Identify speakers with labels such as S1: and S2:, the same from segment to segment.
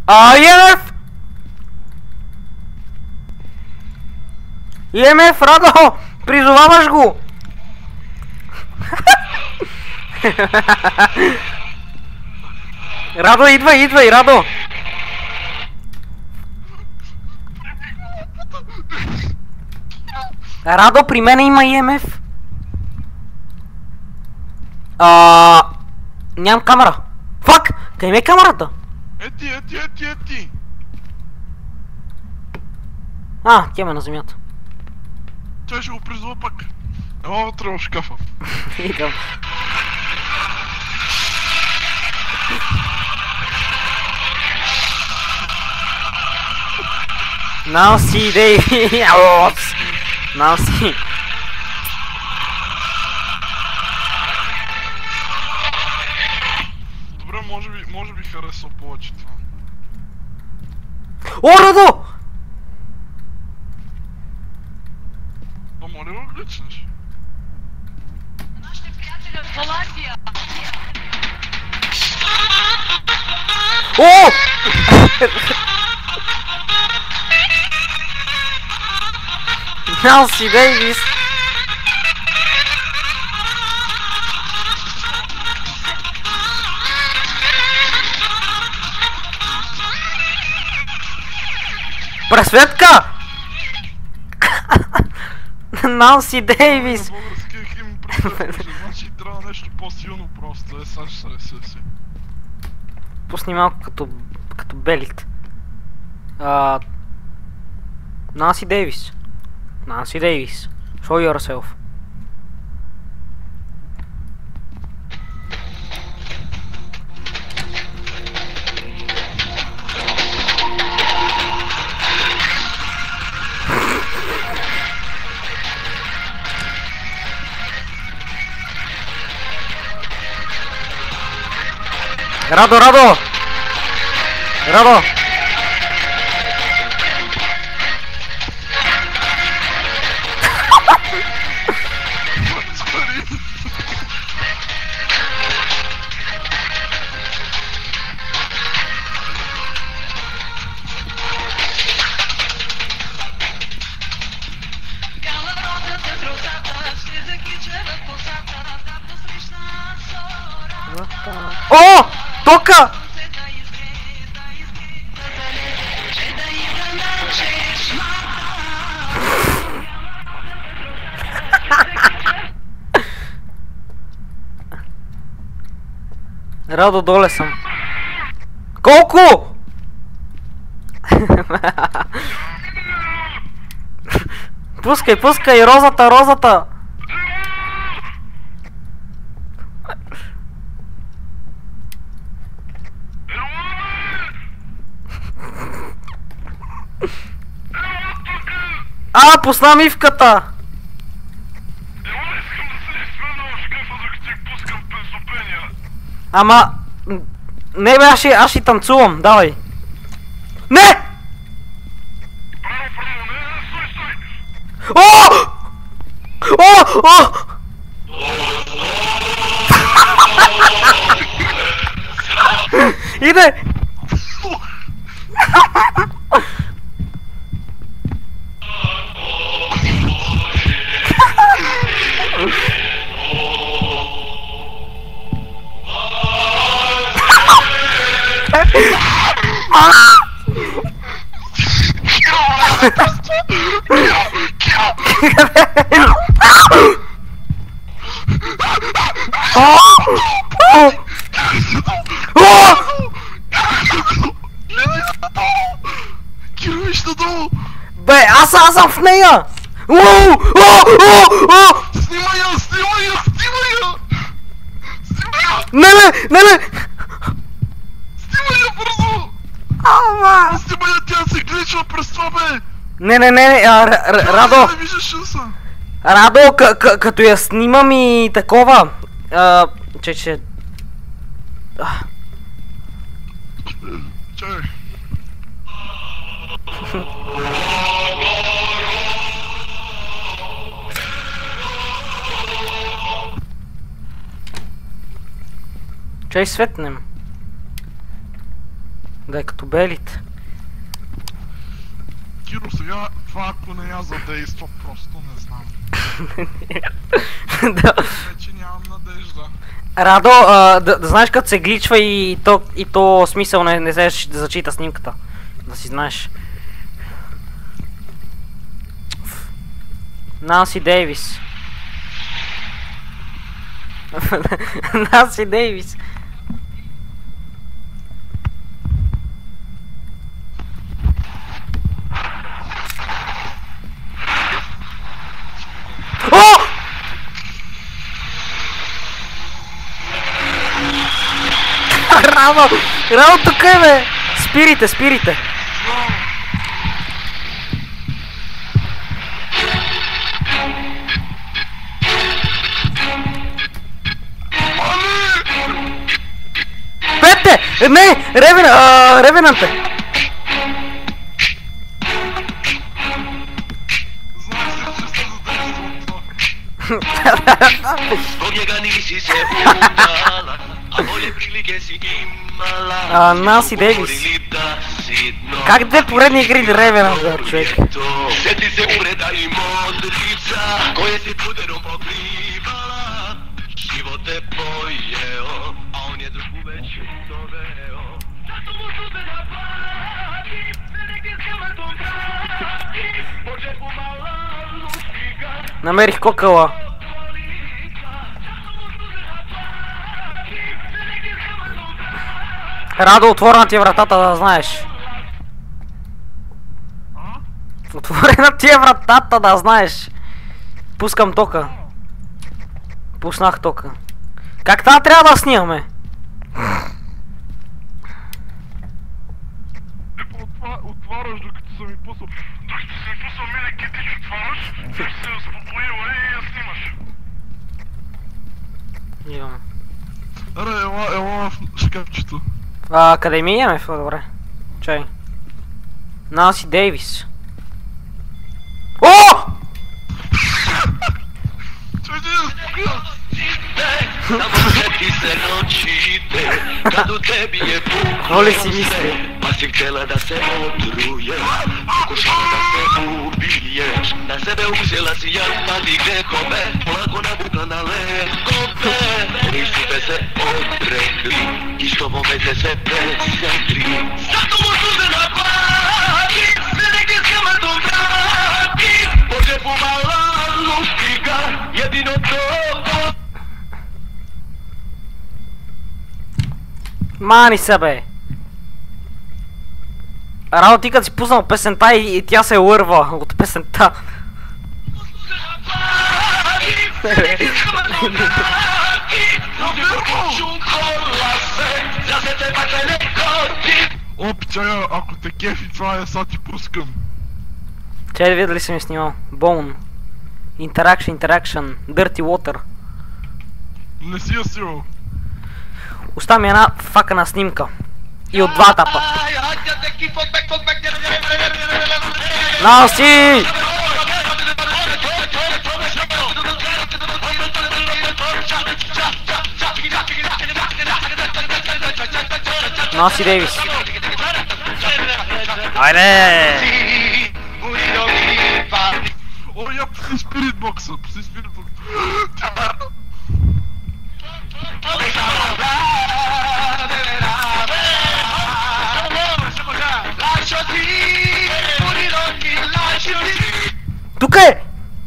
S1: ИМФ! ИМФ, Радо! Призоваваш го! Радо, идвай, Радо! Радо, при мен има ИМФ. Нямам камера. Фак! Къде ми е камерата?
S2: Ети!
S1: Тя ме на земята.
S2: Тя ще го призова пак. Ела вътре в шкафа.
S1: Идвам. Nancy Davis. Nancy.
S2: Добре, може би харесва повече това.
S1: О, Радо!
S2: Моля го гличнеш.
S3: Нашите приятели от Холандия.
S1: О! Nancy Davis. Пресветка! Nancy Davis.
S2: Българския химн пресветка, значи трябва нещо по-силно просто. Сега ще се ресеси.
S1: Пусни малко като белит. Nancy Davis. Nancy Davis. Show yourself. Радо! О! Тока! Радо, доле съм. Колко? Пускай, розата! Пусна мивката! Ама... Не бе, аз ще танцувам, давай! Не! О! Иде!
S2: Кировиш надолу!
S1: Бе, аз съм в нея!
S2: Снимай я!
S1: Не!
S2: Снимай я бързо!
S1: Ама!
S2: Снимай я, тя се гличва през това, бе!
S1: Не, Радо!
S2: Не виждаш шанса!
S1: Радо, като я снимам и такова... Че...
S2: Чай!
S1: Чай светнем. Да е като белите.
S2: Киро, сега това ако не я задейства, просто не знам.
S1: Да.
S2: Вече нямам надежда.
S1: Радо, да знаеш като се гличва и то смисъл не се зачита снимката. Да си знаеш. Нанси Дейвис. Нанси Дейвис. О! Рамо тук е, бе! Спирите! Петте! Не! Ревенант е! Нанси Дейвис. Как две поредни игри Ревенант, бе, човек?
S3: Сети се уреда и модрица, кој си путером покривала, живот е појео, а он е друг вече довео. Зато му суде да пати, се неки скаматом прати, Боже помала лустика.
S1: Намерих кокала. Радо, отворена ти е вратата, да знаеш. Отворена ти е вратата, да знаеш. Пускам тока. Пуснах тока. Как това трябва да снимаме?
S2: Отваряш докато съм ми пуснал. Докато съм ми пуснал миле китич, отваряш, ще се успокоила и я снимаш.
S1: Имам.
S2: Аре, ела в шкафчето.
S1: Къде ми имаме? Добре. Чай. Нанси Дейвис. О!
S2: Чуй ти да спокоя.
S3: Само сети се ночите, каду теби е
S1: Какво ли си мисли?
S3: па си htjela да се отруе, покушала да се убие, на себе uzela si jadni grehove, polako nabukla na lekove, nisu te se odrekli, i s tobom veze se presetli. Zato mu suze naplati, se neki skamatom vrati, Bože pomala lušti ga, jedino to.
S1: Мани се, бе! Радо, ти като си пуснал песента и тя се лърва от песента.
S2: Чая, ако те кефи това е, са ти пускам.
S1: Чай да видя дали съм я снимал. Bone. Interaction. Dirty Water.
S2: Не си я снимал.
S1: Оставя ми една факана снимка. И от двата пък. Нанси! Нанси Дейвис. Айде!
S2: О, я пусни спирит бокса, пусни спирит бокса.
S1: Тук е!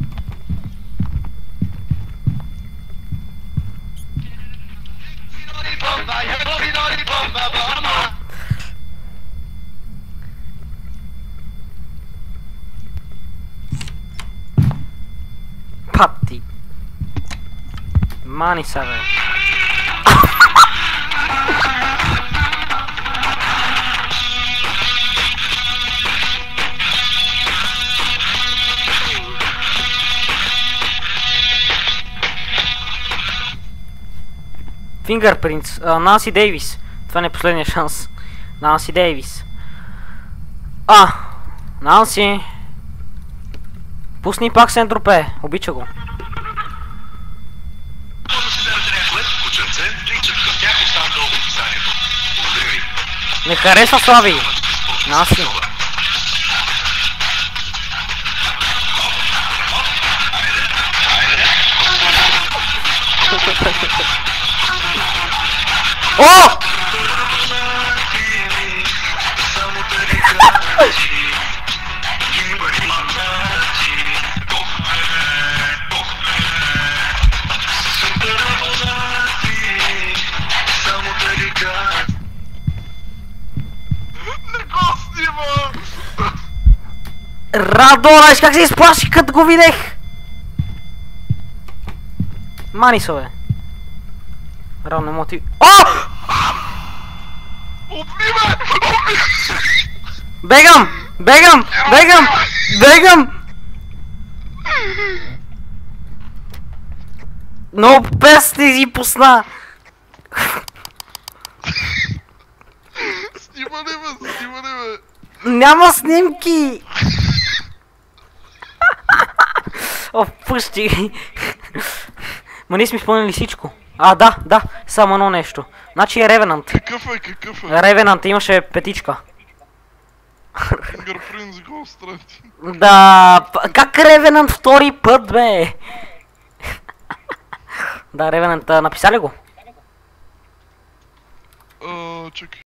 S1: Пати. Мани са, бе. Fingerprints. Нанси Дейвис. Това не е последния шанс. Нанси Дейвис. Нанси. Пусни пак Сентропе. Обича го.
S3: Кученце, линчът към тях оставам долу в описанието. Благодаря ви.
S1: Не харесва Слави. Наси. О! Радонаш, как се изплаши като го видех? Манисо, бе. Равно мотив... О!
S2: Опни ме!
S1: Бегам! Бегам! Бегам! Бегам! Много песни си пусна!
S2: Снимали ме, снимали ме!
S1: Няма снимки! О, пусти! Ма ние сме изпълнили всичко. А, да, само едно нещо. Значи е Ревенант.
S2: Какъв е?
S1: Ревенант имаше петичка.
S2: Fingerprints Ghost Hunting.
S1: Да, как Ревенант втори път, бе? Да, Ревенант, написали го?
S2: Чакай.